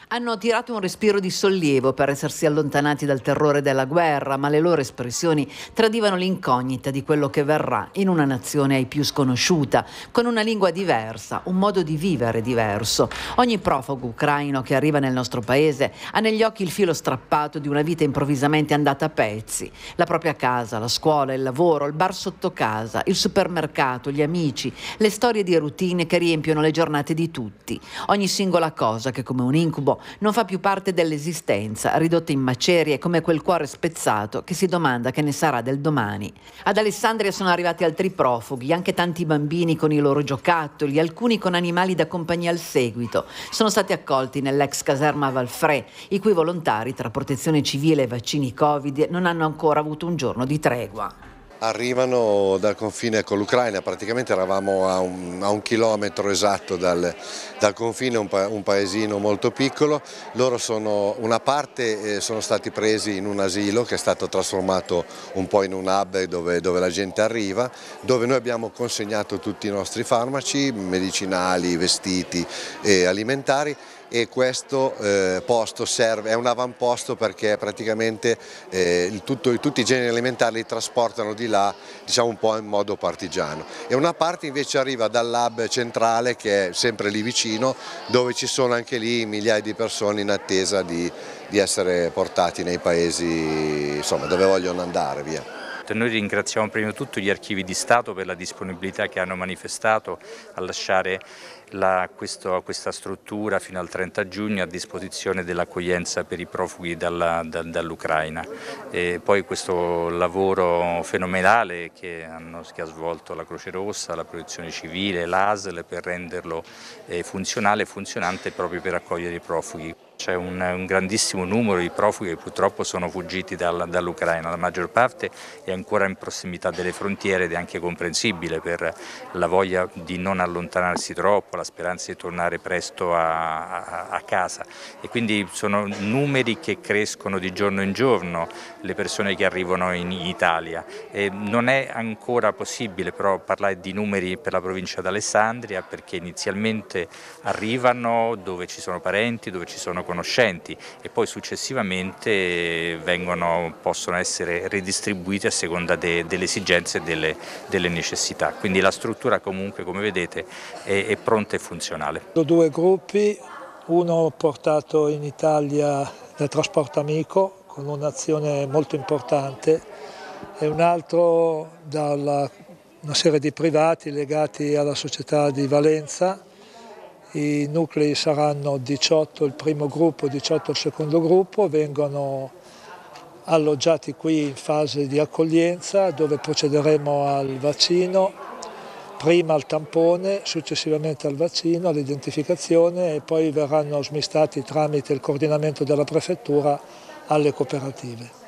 Hanno tirato un respiro di sollievo per essersi allontanati dal terrore della guerra, ma le loro espressioni tradivano l'incognita di quello che verrà in una nazione ai più sconosciuta, con una lingua diversa, un modo di vivere diverso. Ogni profugo ucraino che arriva nel nostro paese ha negli occhi il filo strappato di una vita improvvisamente andata a pezzi. La propria casa, la scuola, il lavoro, il bar sotto casa, il supermercato, gli amici, le storie di routine che riempiono le giornate di tutti. Ogni singola cosa che come un incubo non fa più parte dell'esistenza, ridotta in macerie come quel cuore spezzato che si domanda che ne sarà del domani. Ad Alessandria sono arrivati altri profughi, anche tanti bambini con i loro giocattoli, alcuni con animali da compagnia al seguito. Sono stati accolti nell'ex caserma Valfrè, i cui volontari, tra protezione civile e vaccini Covid, non hanno ancora avuto un giorno di tregua. Arrivano dal confine con l'Ucraina, praticamente eravamo a un chilometro esatto dal confine, un paesino molto piccolo. Loro una parte sono stati presi in un asilo che è stato trasformato un po' in un hub dove la gente arriva, dove noi abbiamo consegnato tutti i nostri farmaci, medicinali, vestiti e alimentari. E questo posto è un avamposto perché praticamente tutti i generi alimentari li trasportano di là, diciamo un po' in modo partigiano, e una parte invece arriva dall'hub centrale che è sempre lì vicino, dove ci sono anche lì migliaia di persone in attesa di essere portati nei paesi, insomma, dove vogliono andare via. Noi ringraziamo prima di tutto gli archivi di Stato per la disponibilità che hanno manifestato a lasciare questa struttura fino al 30 giugno a disposizione dell'accoglienza per i profughi dall'Ucraina. E poi questo lavoro fenomenale che ha svolto la Croce Rossa, la Protezione Civile, l'ASL per renderlo funzionale e funzionante proprio per accogliere i profughi. C'è un grandissimo numero di profughi che purtroppo sono fuggiti dall'Ucraina, la maggior parte è ancora in prossimità delle frontiere ed è anche comprensibile per la voglia di non allontanarsi troppo, la speranza di tornare presto a casa, e quindi sono numeri che crescono di giorno in giorno, le persone che arrivano in Italia. E non è ancora possibile però parlare di numeri per la provincia d'Alessandria, perché inizialmente arrivano dove ci sono parenti, dove ci sono conoscenti, e poi successivamente possono essere ridistribuiti a seconda delle esigenze e delle necessità. Quindi la struttura comunque, come vedete, è pronta e funzionale. Due gruppi, uno portato in Italia dal Trasporto Amico con un'azione molto importante e un altro da una serie di privati legati alla società di Valenza. I nuclei saranno 18 il primo gruppo, 18 il secondo gruppo, vengono alloggiati qui in fase di accoglienza dove procederemo al vaccino, prima al tampone, successivamente al vaccino, all'identificazione, e poi verranno smistati tramite il coordinamento della prefettura alle cooperative.